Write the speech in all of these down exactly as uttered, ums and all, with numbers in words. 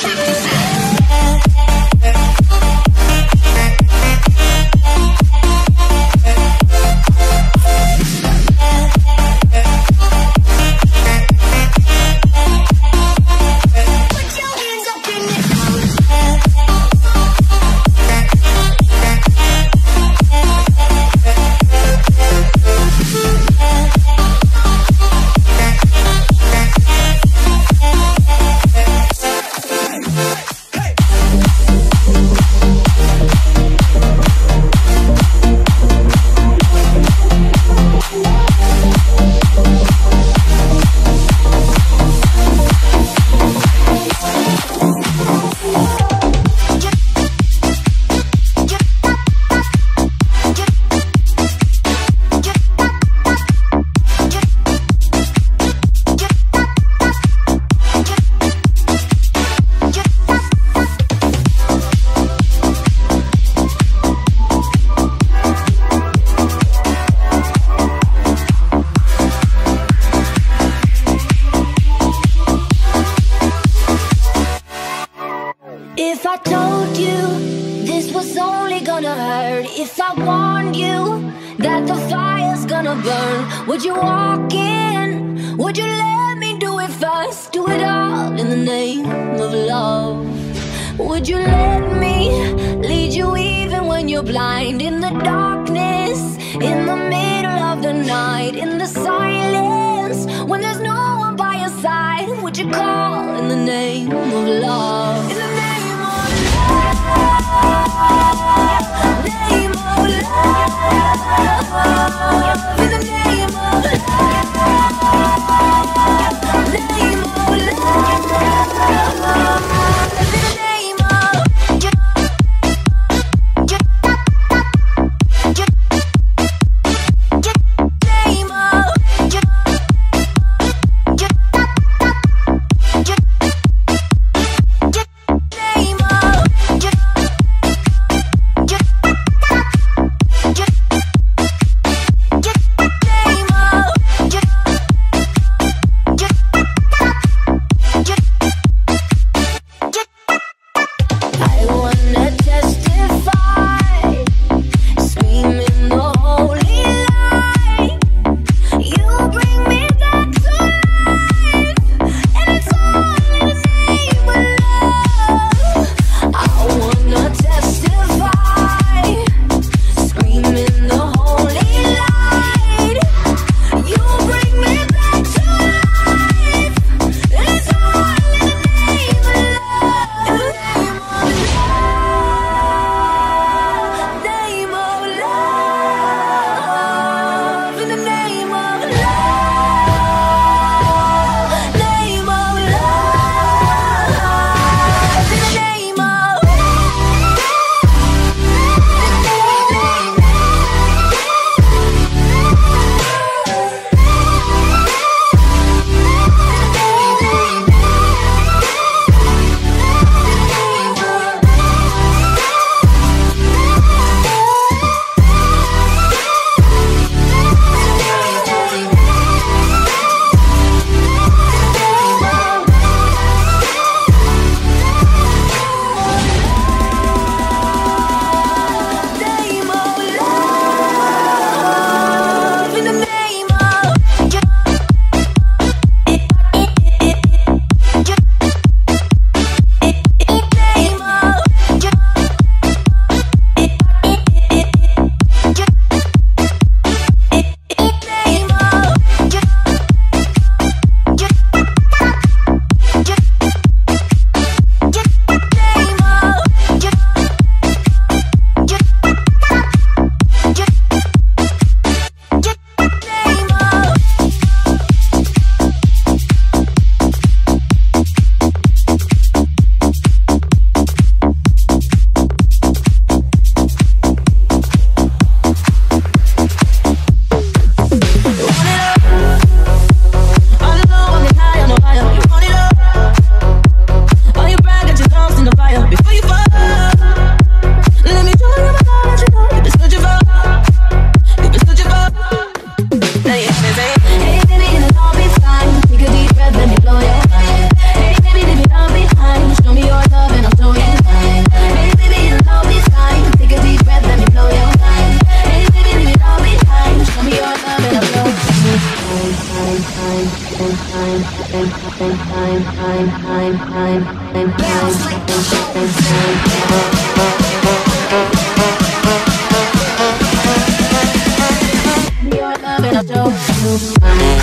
If I told you this was only gonna hurt, if I warned you that the fire's gonna burn, would you walk in? Would you let me do it first? Do it all in the name of love. Would you let me lead you even when you're blind? In the darkness, in the middle of the night, in the silence, when there's no one by your side, would you call in the name of love? In the name Name of love, in the name of love, name of love, in the name of bounce like the whole thing. Your love and I'll show you mine.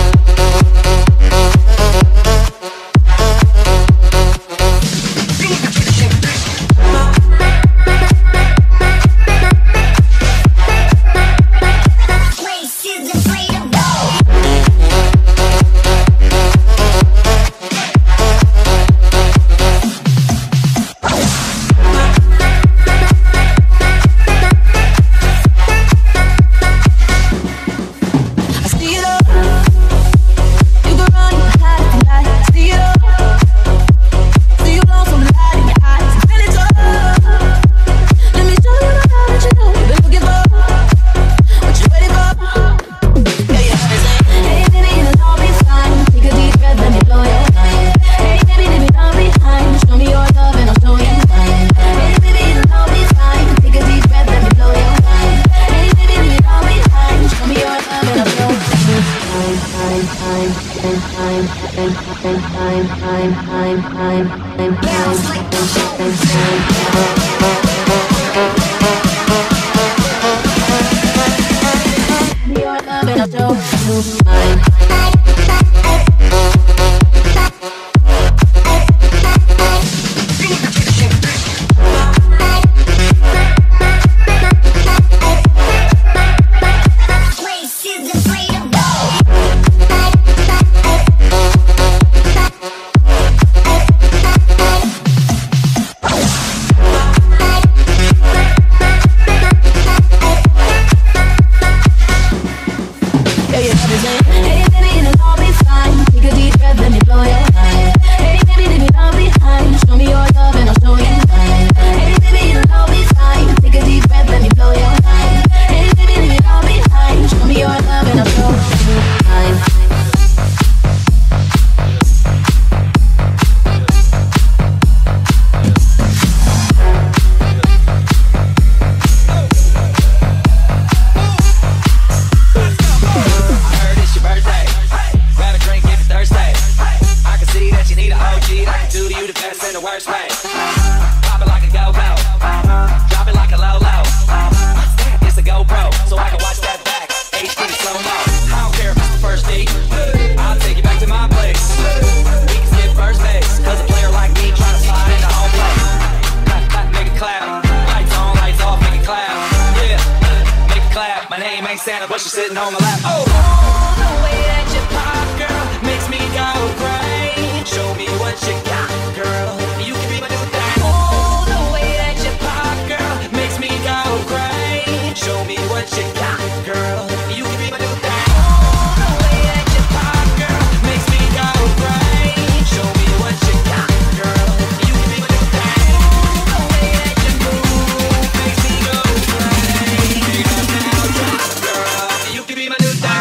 Bounce like the whole thing. Your love and I'll show you mine. But she's sitting on my lap. Oh, oh, the way that you pop, girl, makes me go crazy. Show me what you got, girl. You can be my new thing. Oh, the way that you pop, girl, makes me go crazy. Show me what you got, girl. You can be my new thing. Oh, the way that you pop, girl, makes me go crazy. Show me what you got, girl. You can be my new thing. Oh, the way that you move makes me go crazy. Now drop, girl. You can be my new thing.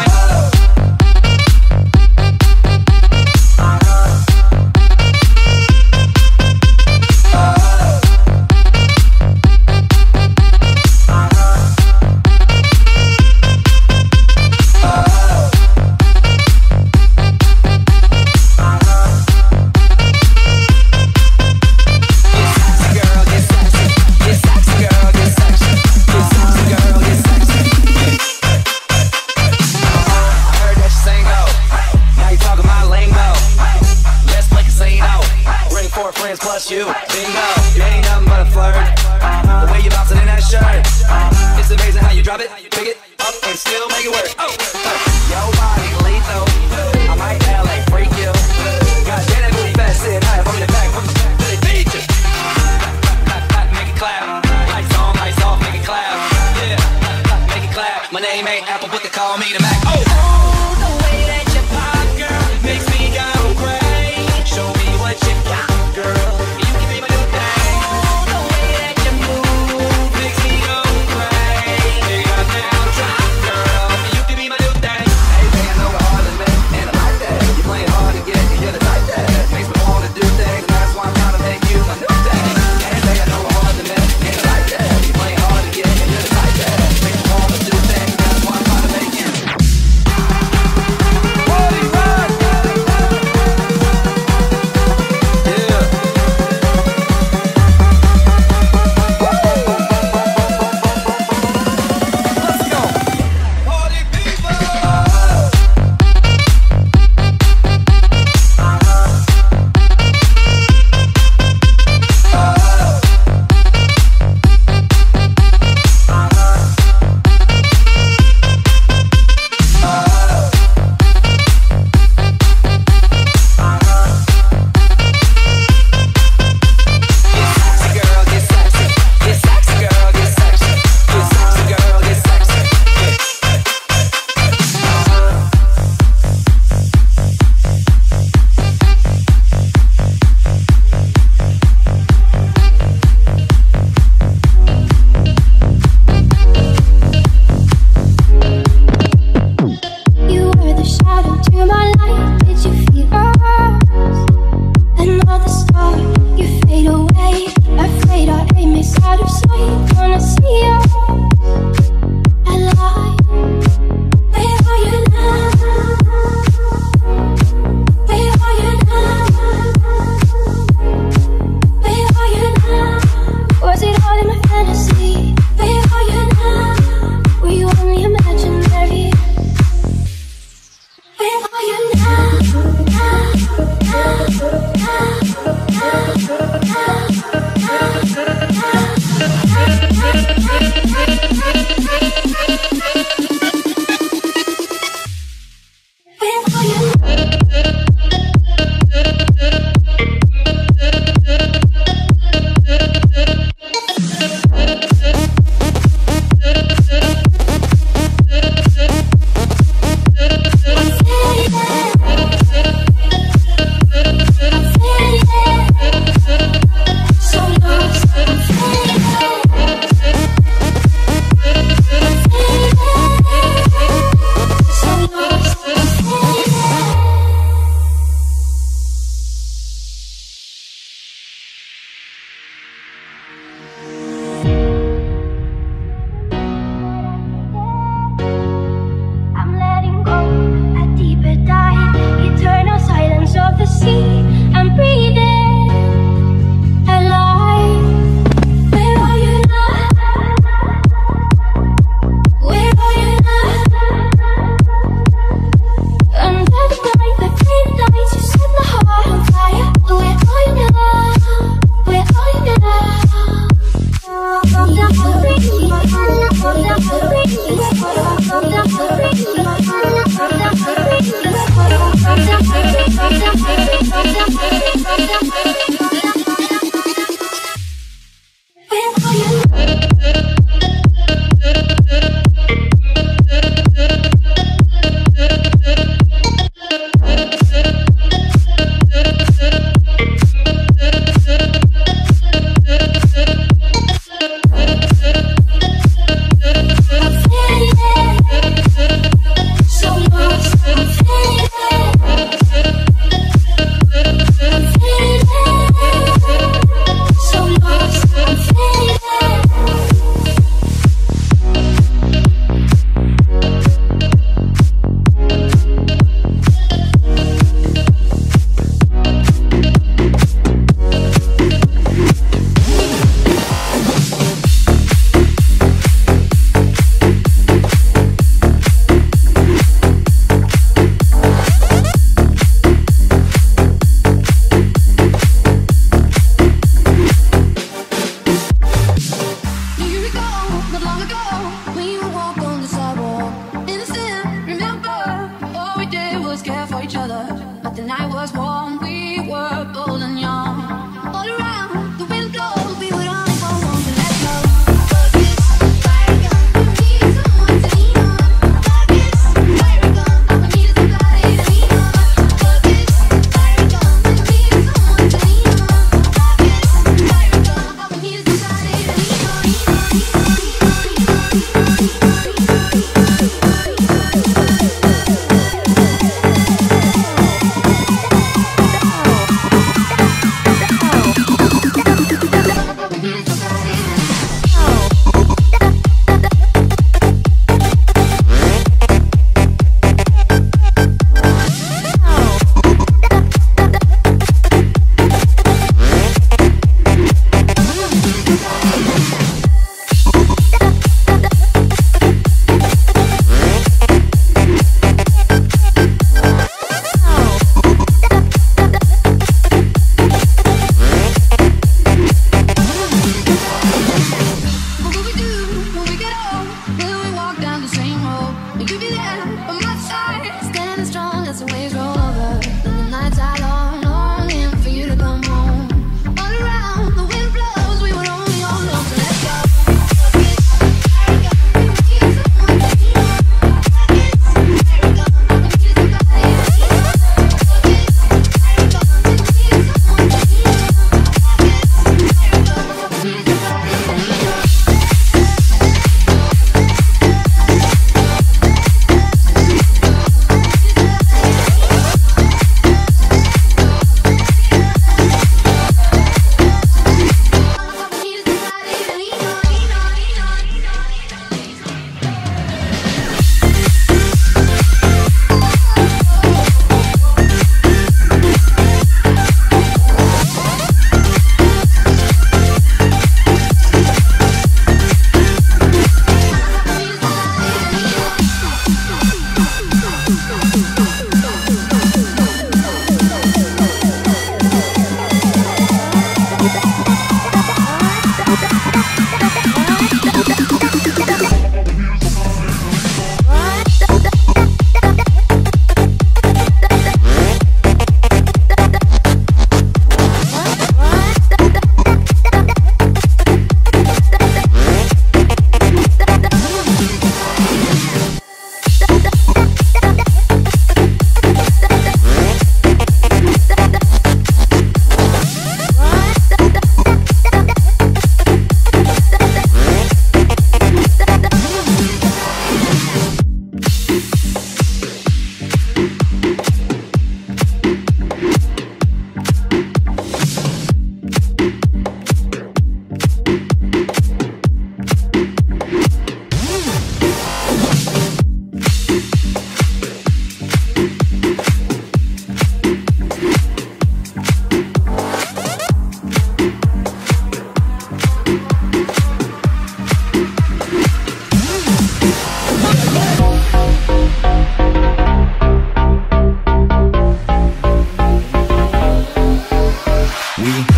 Plus you, bingo, you ain't nothing but a flirt. The way you bouncing in that shirt, it's amazing how you drop it, pick it up, and still make it work. Oh, your body lethal, I might L A freak you. God damn that booty fast, sitting high from the back, from the back to the beat you. Make it clap, lights on, lights off, make it clap. Yeah, make it clap. My name ain't Apple, but they call me the Mac. Oh, oh, the way that you pop, girl, makes me go crazy. Show me what you got. Girl, you can be my new thing. Oh, the way that you move makes me go crazy. Now drop, girl, you can be my new thing.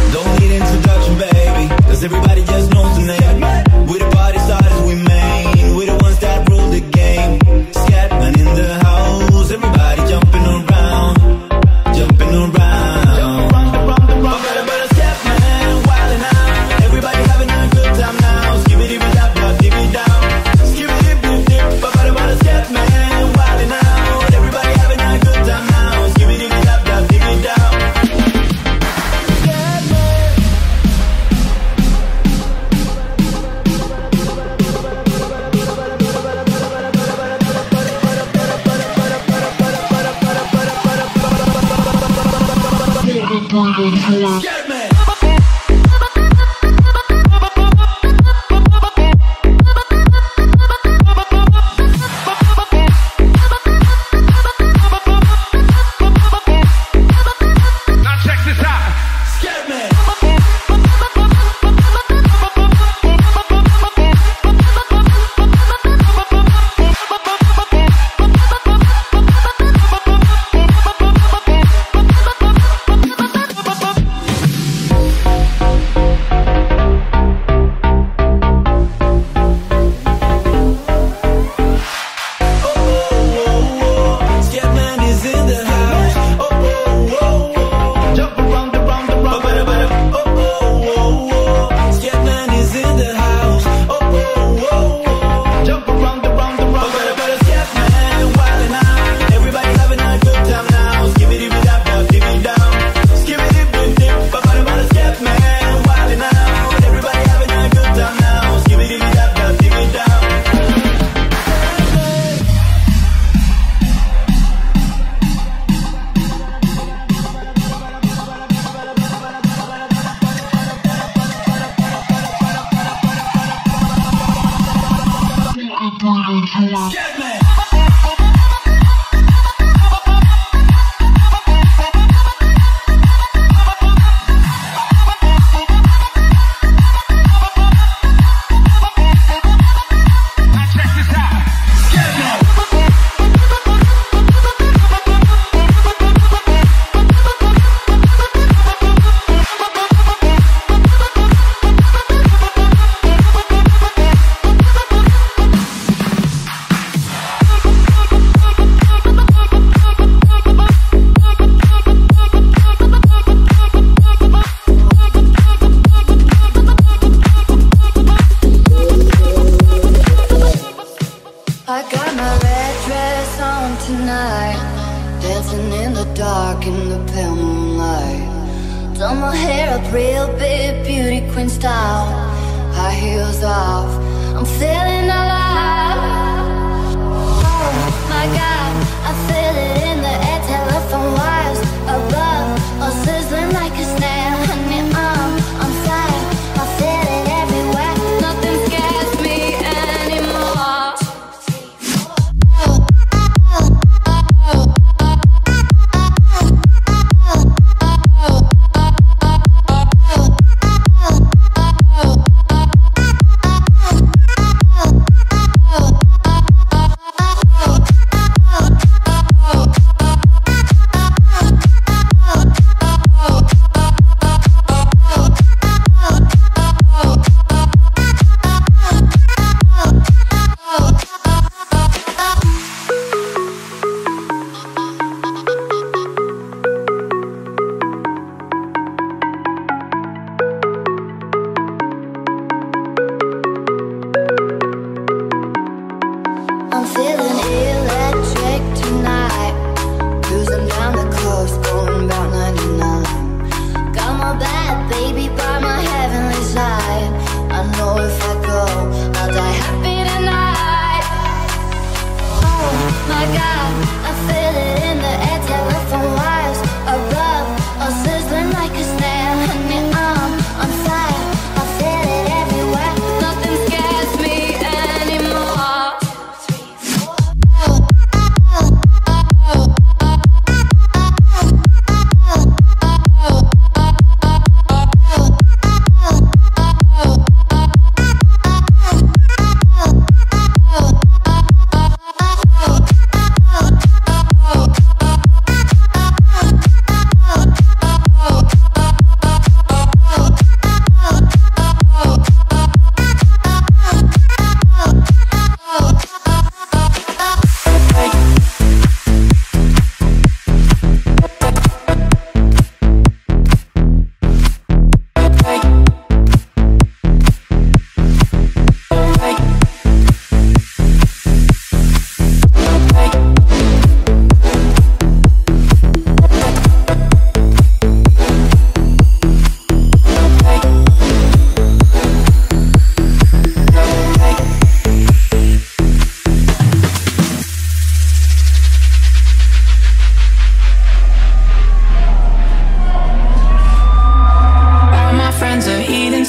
Don't need introduction, baby, cause everybody just knows the name. We the party starters, we main. We the ones that rule the game. Scatman in the house, everybody jumping around, jumping around. Jump around, around, around. Better, better Scatman, wildin' out. Everybody having a good time now. Skibidi-bidi-dap-dap, dibby-down. Skibidi-bidi-dip, better, better Scatman, wildin' out. Everybody having a good time now. Skibidi-bidi-dap-dap, dibby-down. Get me! Oh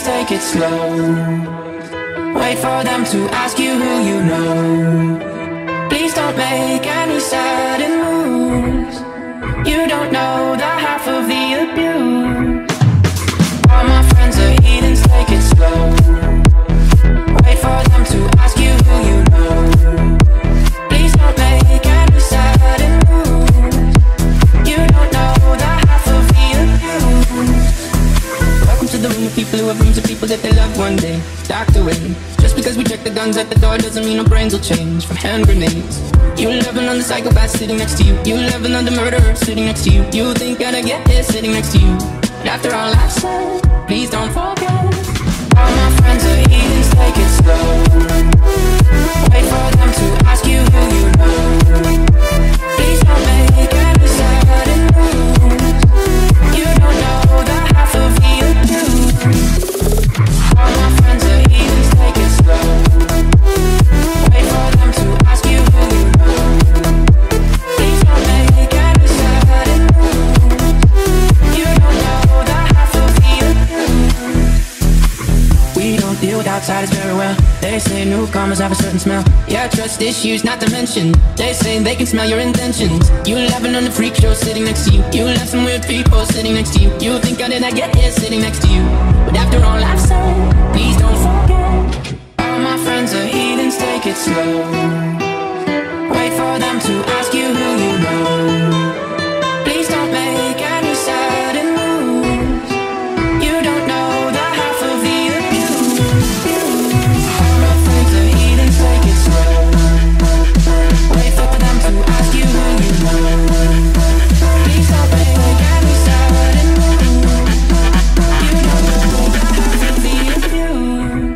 take it slow. Wait for them to ask you who you know. Please don't make any sudden moves. You don't know the half of the abuse. All my friends are heathens, take it slow. Wait for them to ask you who you know. Please don't make any sudden moves. You don't know the half of the abuse. Welcome to the room of people who have rooms of people that they love one day docked away. Just because we check the guns at the door doesn't mean our brains will change from hand grenades. You loving on the psychopath sitting next to you. You loving on the murderer sitting next to you. You think I'd get here sitting next to you. But after all I've said, please don't forget. All my friends are heathens, take it slow. Wait for them to ask you who you know. Please don't make any sudden moves. You don't know the half of the abuse. All my friends are heathens, take it slow. Wait for them to ask you who you know. Please don't make any sudden moves. You don't know the half of the abuse. We don't deal with outsiders very well. They say newcomers have a certain smell. Yeah, trust issues not to mention. They say they can smell your intentions. You laughing on the freak show sitting next to you. You left some weird people sitting next to you. You think I did I get here sitting next to you. But after all I've said, please don't forget. All my friends are heathens, take it slow. Wait for them to ask you who you know. Please don't make any sudden moves. You don't know the half of the abuse. All my friends are heathens, take it slow. Wait for them to ask you who you know. Please don't make any sudden moves. You don't know the half of the abuse.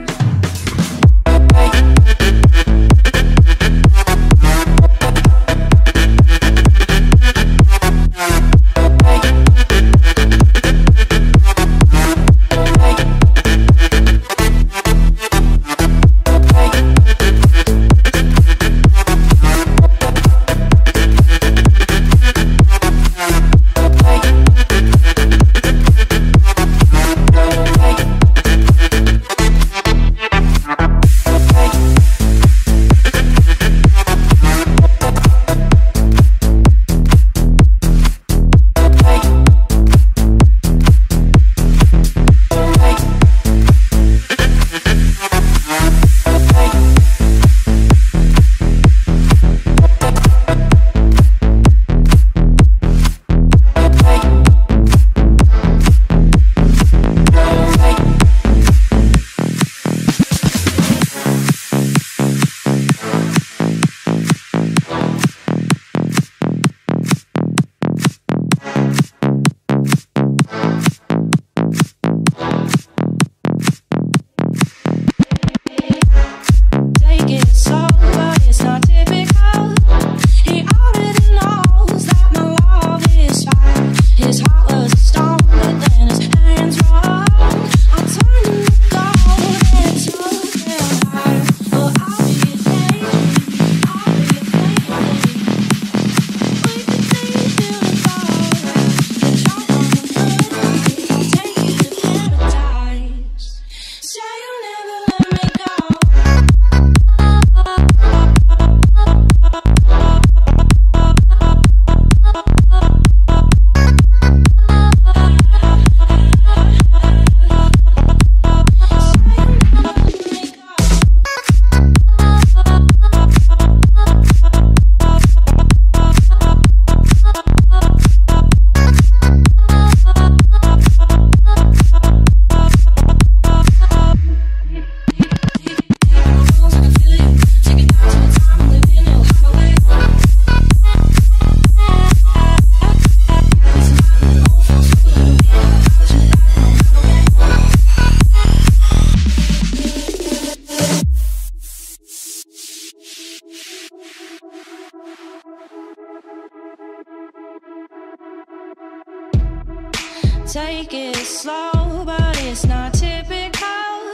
Take it slow, but it's not typical.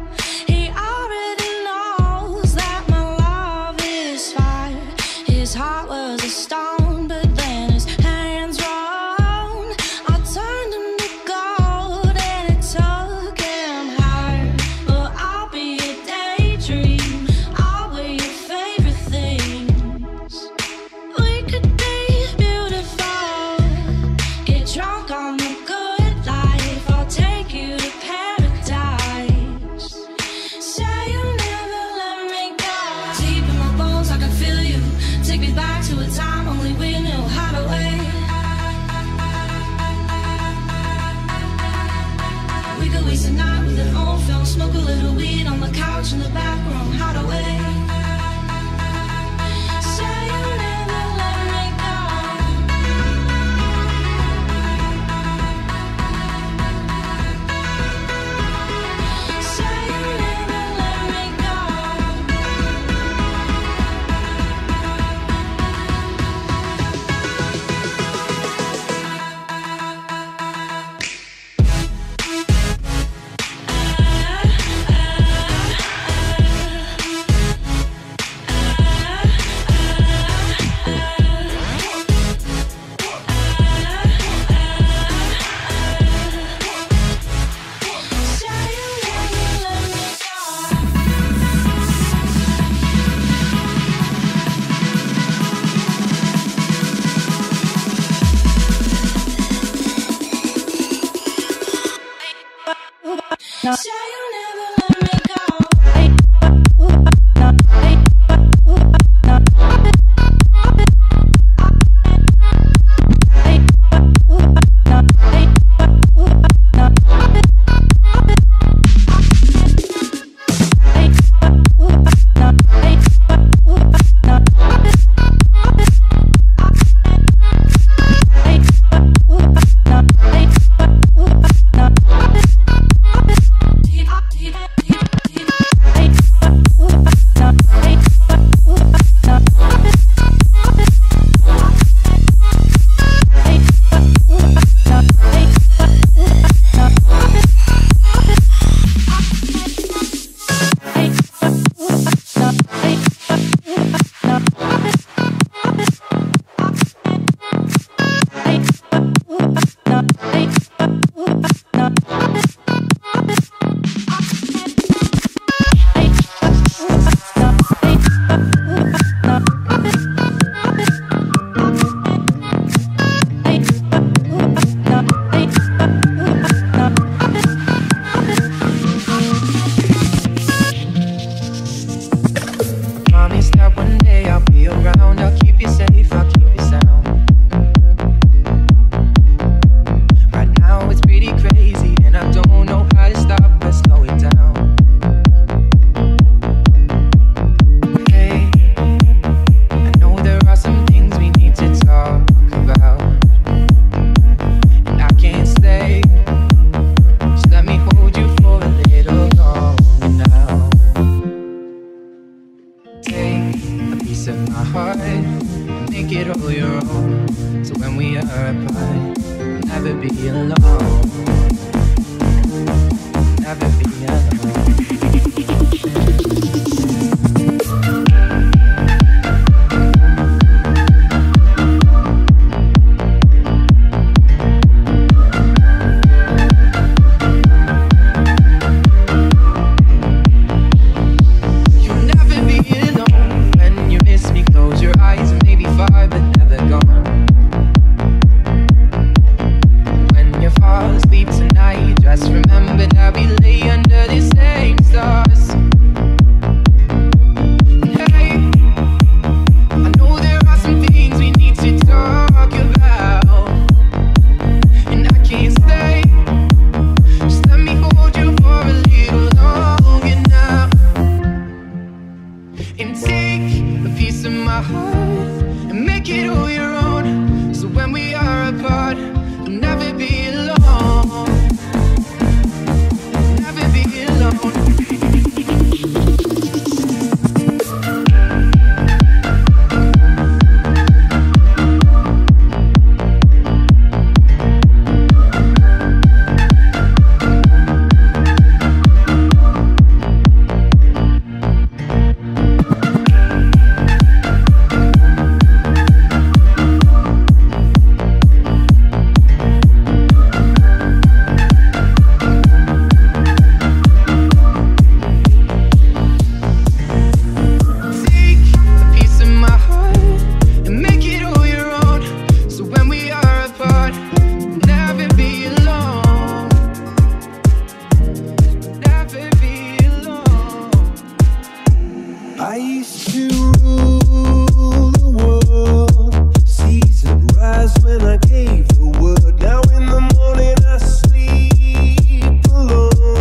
He already knows that my love is fire. His heart was a stone, but then his hands rolled. I turned him to gold, and it took him half waste a night with an old film, smoke a little weed on the couch in the back room, hide away. Say you never let me go. Say you never let me go. Say you never let me go. Promise that one day I'll be around. I'll keep you safe, I'll keep you sound. Right now it's pretty crazy, and I don't know how to stop or slow it down. Hey, I know there are some things we need to talk about, and I can't stay. Just let me hold you for a little longer now. Take a piece of my heart and make it all your own. So when we are apart, we'll never be alone. Never be alone. You'll never be alone. When you miss me, close your eyes and maybe far, but never gone. When you fall asleep tonight, just remember that we lay under the same stars. Hey, I know there are some things we need to talk about, and I can't stay. Just let me hold you for a little longer now, and take a piece of my heart and make it all your own. So when we are apart, you'll never be alone. Never be alone. when I gave the word. Now in the morning I sleep alone.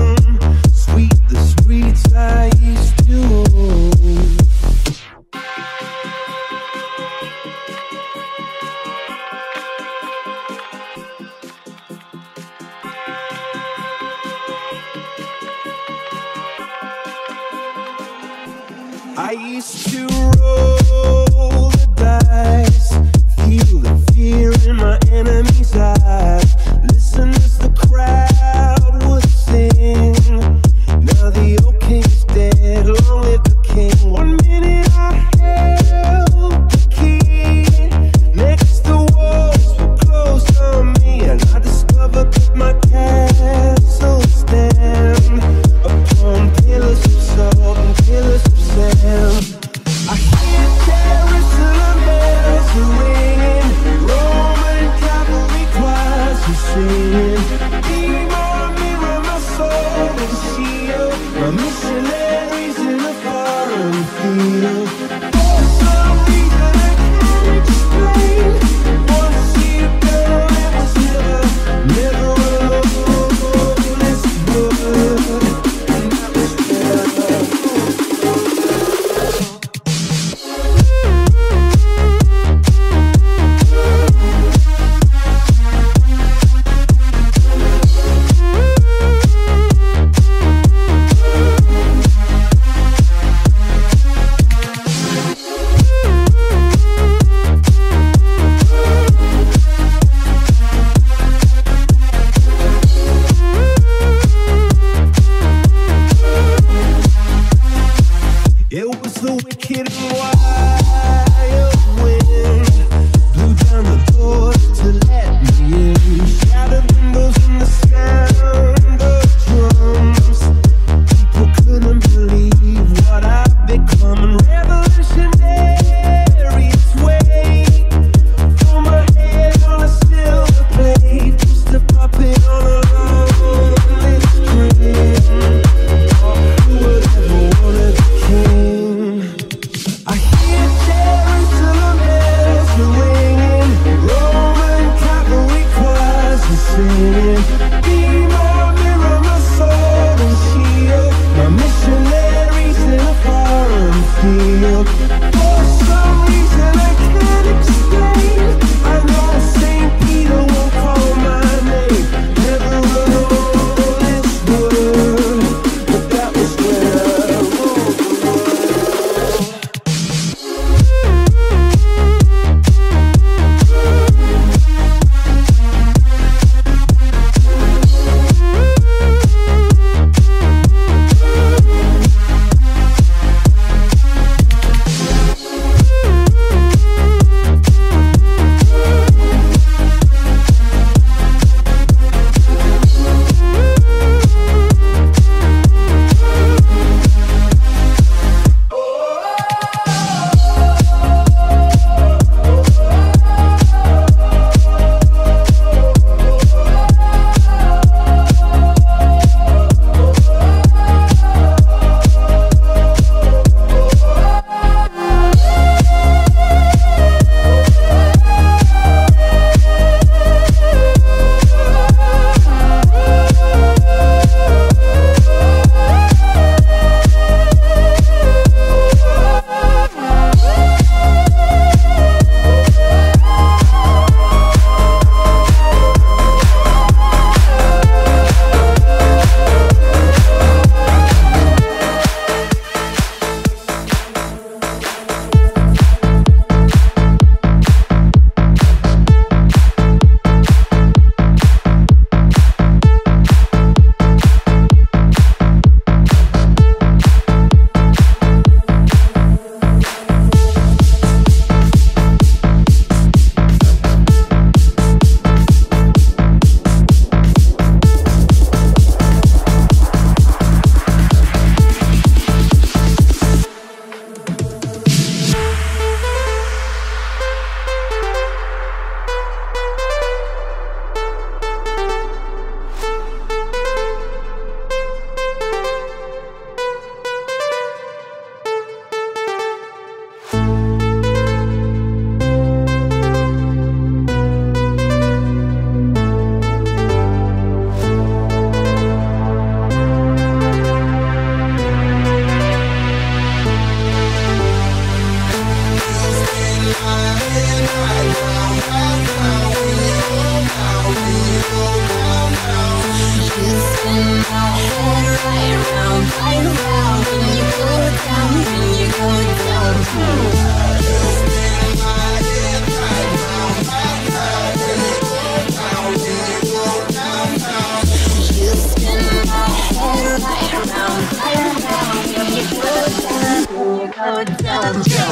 I used to roll the dice, feel the fear in my enemy's eyes. Listen as the crowd would sing. Now the old king's dead, long live the king. One minute I held the key, next the walls were closed on me, and I discovered that my castle stand upon pillars of salt and pillars of sand. I hear Jerusalem bells are ringing, Roman cavalry choirs are singing. Mirror, mirror, my soul and shield, my missionaries in a foreign field. For some reason I can't explain, once you go, it was never, never alone. It's good, and that was good.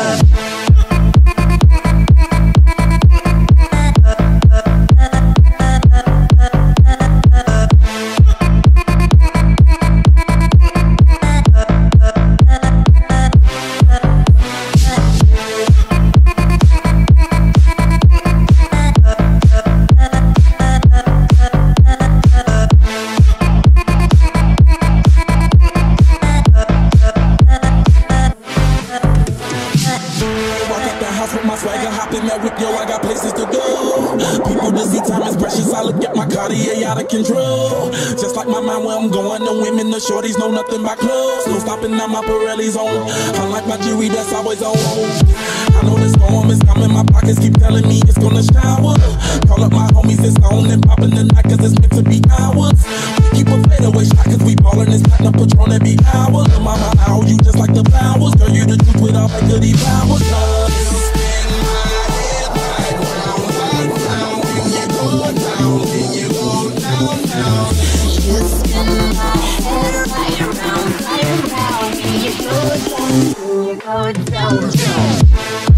Shorties know nothing but clothes. No stopping at my Pirelli's on. Unlike my jewelry that's always on. I know the storm is coming. My pockets keep telling me it's gonna shower. Call up my homies, it's on and popping the night cause it's meant to be ours. We keep a fadeaway shot cause we ballin' this platinum Patron every hour. Lil' mama, how you just like the flowers. Girl, you the truth with all that goodie powers. Uh, you spin my head right round, right round. When you go down, when you go down, down. You spin my head right around, right around. When you go down, when you go down, down.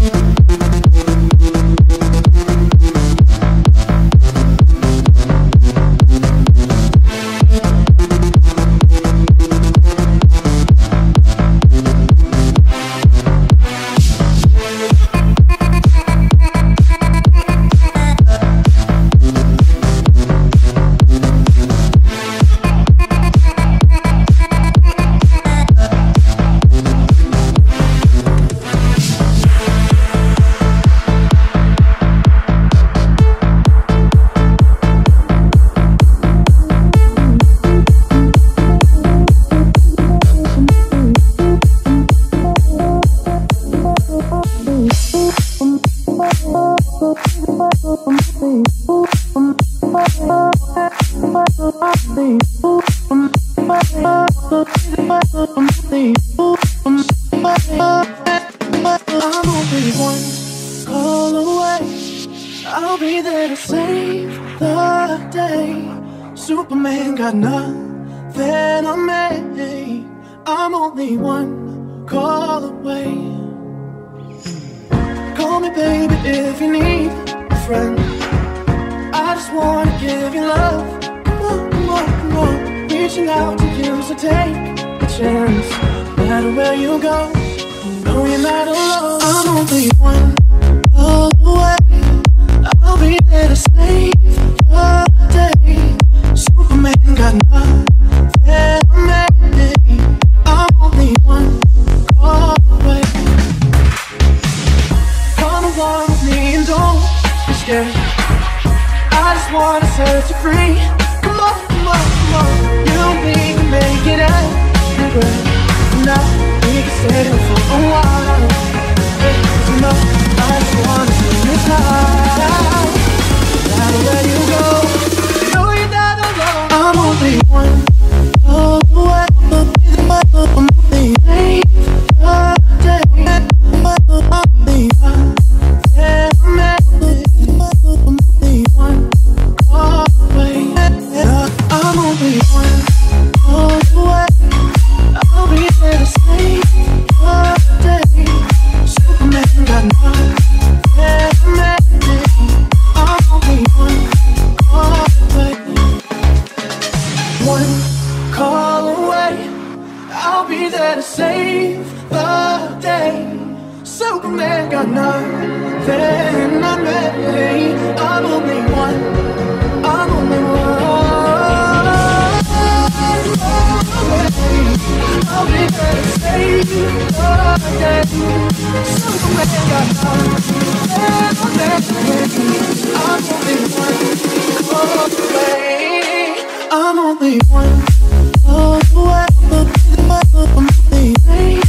Superman got nothing on me. I'm only one call away. Call me baby if you need a friend. I just wanna give you love. Come on, come on, come on. Reaching out to you, so take a chance. No matter where you go, you know you're not alone. I'm only one call away. I'll be there to save the day. Superman got nothing on me. I'm only one call away. Come along with me and don't be scared. I just wanna set you free. Come on, come on, come on. You and me can make it anywhere. Tonight we can stay here for a while. Cause you know I just wanna see you smile. No matter where you go, you know you're not alone. I'm only one call away. I'm only day. Superman got nothing on me. I'm only one. I'm only one. I'll be there to save the day. Superman got nothing on me. I'm only one call away. I'm only one call away. I'm only day.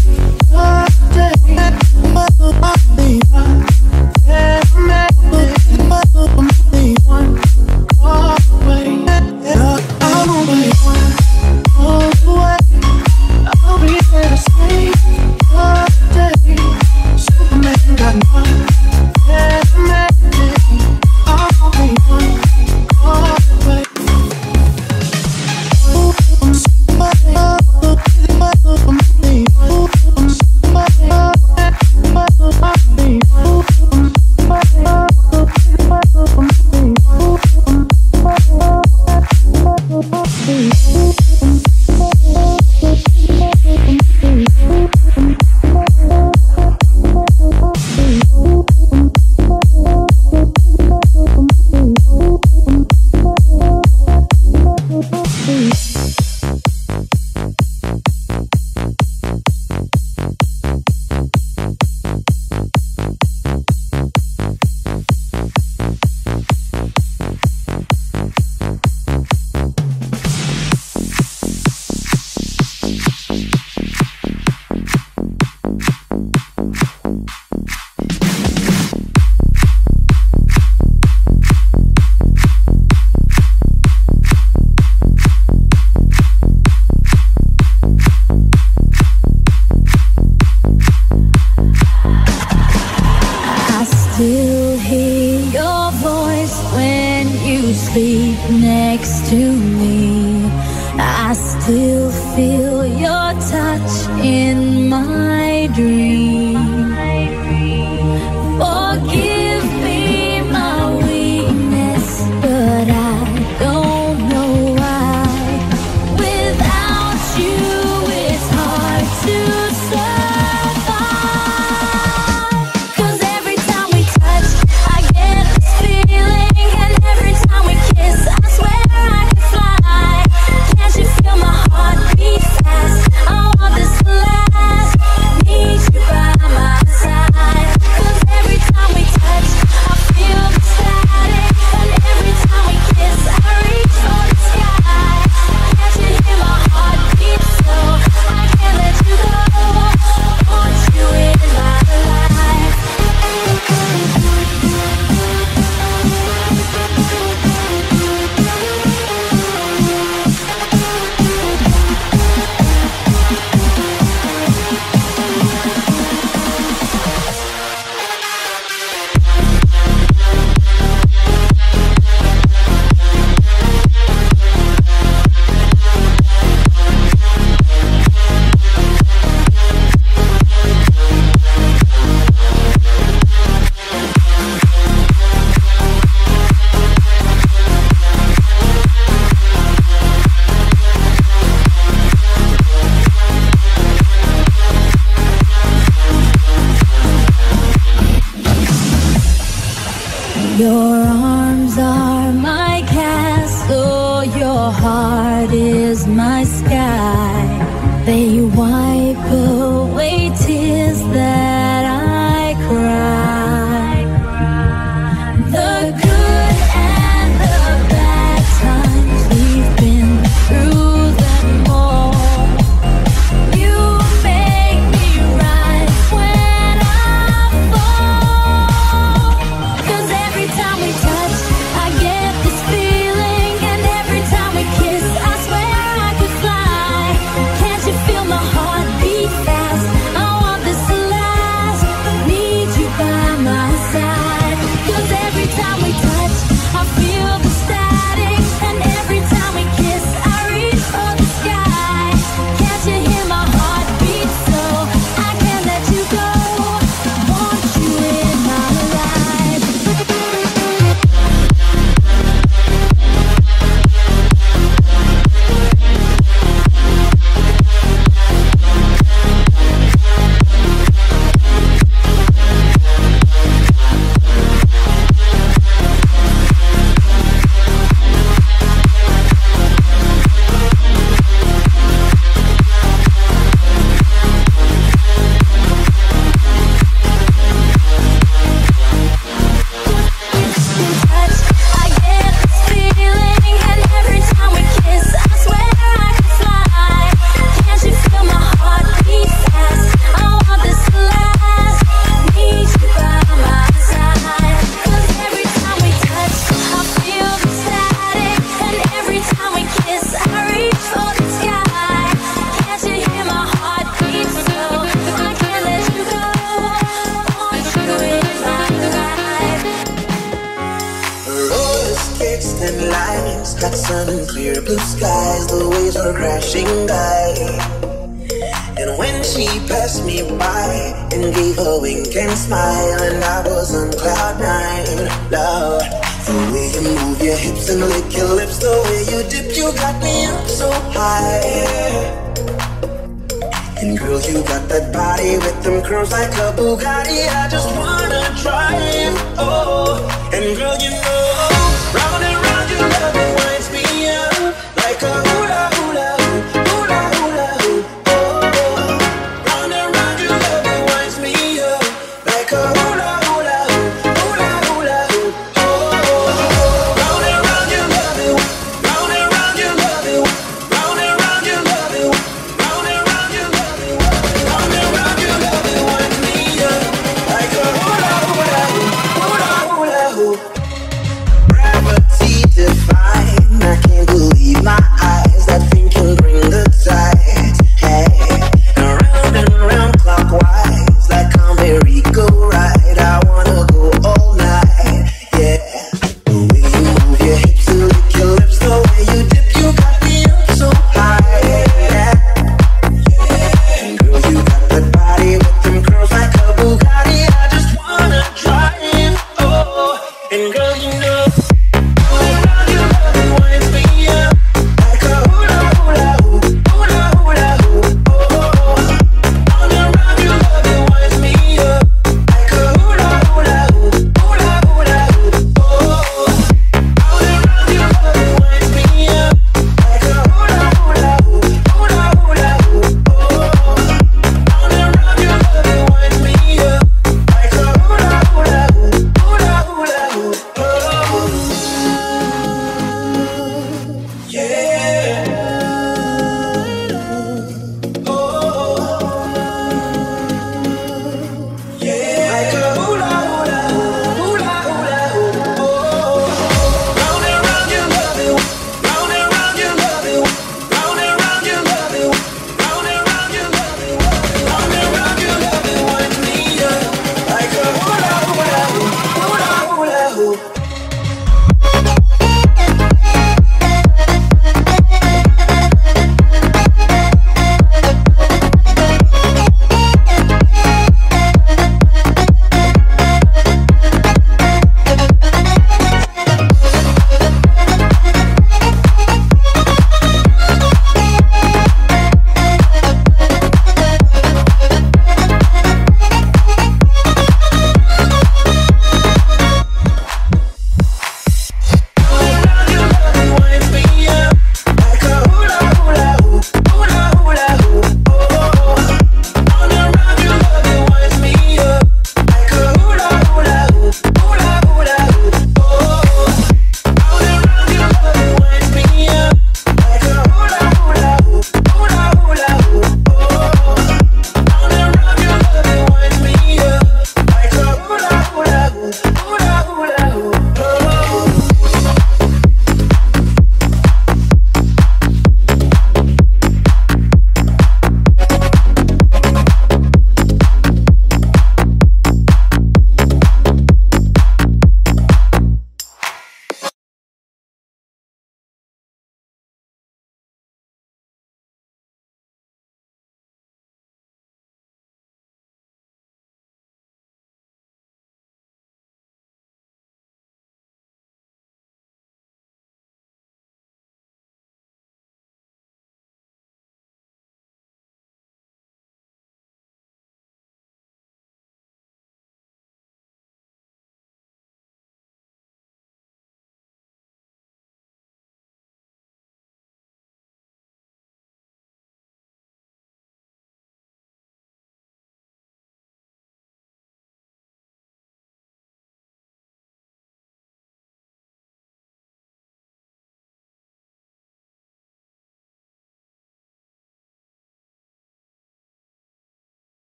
Ooh. Still hear your voice when you sleep next to me. I still feel your touch in my dream. Forgive me my weakness, but I don't know why. Without you, it's hard to survive. 'Cause every time we touch, I get this feeling, and every time we kiss, I swear I could fly. Can't you feel my heart beat fast? I want this to last. Need you by my side. 'Cause every time we touch, I feel the static, and every time we kiss, I reach for the sky. Can't you hear my heart beat so? I can't let you go. Want you in my life. Your arms are my castle, your heart is my sky. They wipe away tears that I cry. The good and the bad times, we've been through them all. You make me rise when I fall. 'Cause every time we touch, I get this feeling, and every time we kiss, I swear I could fly. Can't you feel my heart beat fast? I want this to last. Need you by my side. 'Cause every time we touch, I feel the static, and every time we kiss, I reach for the sky. Can't you hear my heart beat so? I can't let you go. Want you in my life. Touch, I get this feeling, and every time we kiss, I swear I could fly. Can't you feel my heart beat fast? I want this to last. Need you by my side. 'Cause every time we touch, I feel the static, and every time we kiss, I reach for the sky. Can't you hear my heart beat so? I can't let you go. Want you in my life. Roller skates and lines, hot sun and clear blue skies. The waves were crashing by, and when she passed me by and gave a wink and smile, and I was on cloud nine. Love, the way you move your hips and lick your lips, the way you dip, you got me up so high. And girl, you got that body with them curves like a Bugatti. I just wanna drive. Oh, and girl, you know